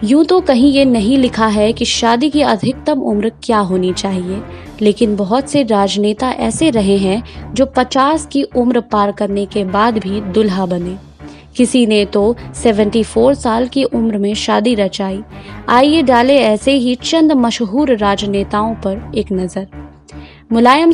यूं तो कहीं ये नहीं लिखा है कि शादी की अधिकतम उम्र क्या होनी चाहिए, लेकिन बहुत से राजनेता ऐसे रहे हैं जो 50 की उम्र पार करने के बाद भी दुल्हा बने। किसी ने तो 74 साल की उम्र में शादी रचाई। आइए डाले ऐसे ही चंद मशहूर राजनेताओं पर एक नजर। मुलायम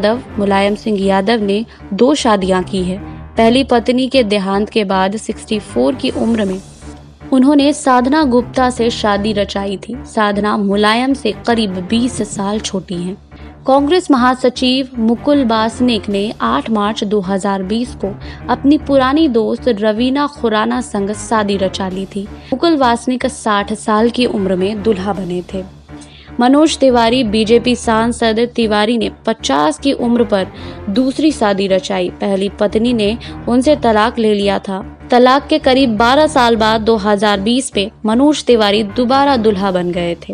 सिंह यादव ने 2 शादियां की है। पहली पत्नी के देहांत के बाद 64 की उम्र में उन्होंने साधना गुप्ता से शादी रचाई थी। साधना मुलायम से करीब 20 साल छोटी हैं। कांग्रेस महासचिव मुकुल वासनिक ने 8 मार्च 2020 को अपनी पुरानी दोस्त रवीना खुराना संग शादी रचा ली थी। मुकुल वासनिक 60 साल की उम्र में दुल्हा बने थे। मनोज तिवारी बीजेपी सांसद तिवारी ने 50 की उम्र पर दूसरी शादी रचाई। पहली पत्नी ने उनसे तलाक ले लिया था। तलाक के करीब 12 साल बाद 2020 में मनोज तिवारी दोबारा दुल्हा बन गए थे।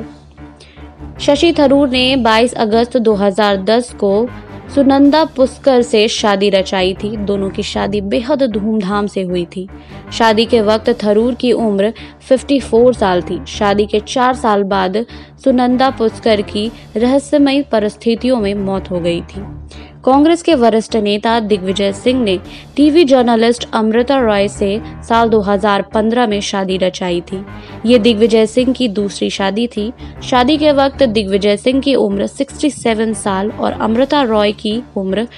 शशि थरूर ने 22 अगस्त 2010 को सुनंदा पुष्कर से शादी रचाई थी। दोनों की शादी बेहद धूमधाम से हुई थी। शादी के वक्त थरूर की उम्र 54 साल थी। शादी के 4 साल बाद सुनंदा पुष्कर की रहस्यमयी परिस्थितियों में मौत हो गई थी। कांग्रेस के वरिष्ठ नेता दिग्विजय सिंह ने टीवी जर्नलिस्ट अमृता रॉय से साल 2015 में शादी रचाई थी। ये दिग्विजय सिंह की दूसरी शादी थी। शादी के वक्त दिग्विजय सिंह की उम्र 67 साल और अमृता रॉय की उम्र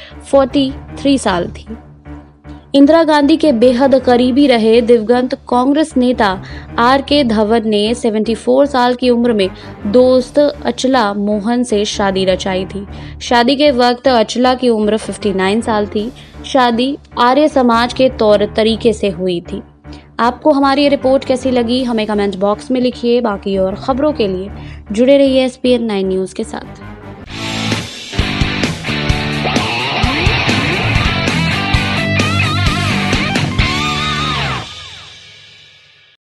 43 साल थी। इंदिरा गांधी के बेहद करीबी रहे दिवंगत कांग्रेस नेता RK धवन ने 74 साल की उम्र में दोस्त अचला मोहन से शादी रचाई थी। शादी के वक्त अचला की उम्र 59 साल थी। शादी आर्य समाज के तौर तरीके से हुई थी। आपको हमारी ये रिपोर्ट कैसी लगी हमें कमेंट बॉक्स में लिखिए। बाकी और खबरों के लिए जुड़े रहिए SPN 9 न्यूज के साथ।